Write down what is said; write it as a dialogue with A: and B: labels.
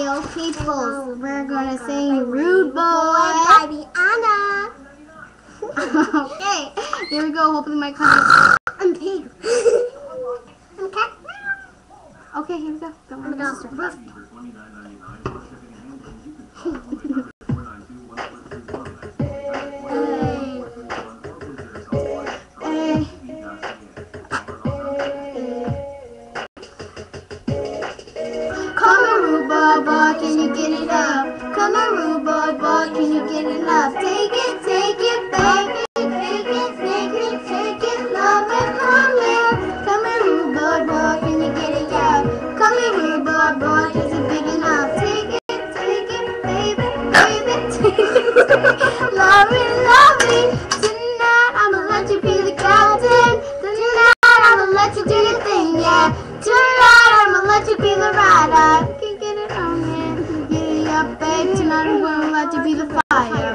A: Yo, people, we're gonna sing Rude Boy
B: by Rihanna.
A: Okay, here we go. Hopefully my cousin.
B: I'm pig. I'm cat.
A: Okay, here we go. Don't
B: I'm a dog.
A: Come on, rude boy, can you get it up? Come on, rude boy, can you get it up? Take it, baby. Take it, love it. Come on, rude boy, can you get it up? Come on, rude boy, is it big enough? Take it, baby. Take it, love it. Tonight, I'ma let you be the captain. Tonight, I'ma let you do your thing, yeah. Tonight, I'ma let you be the rider. Can get it on, man. Get it up, babe. Tonight, I'm gonna let you be the fire.